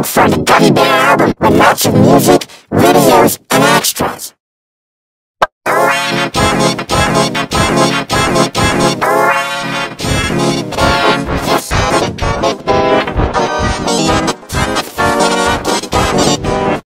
for the Gummy Bear album with lots of music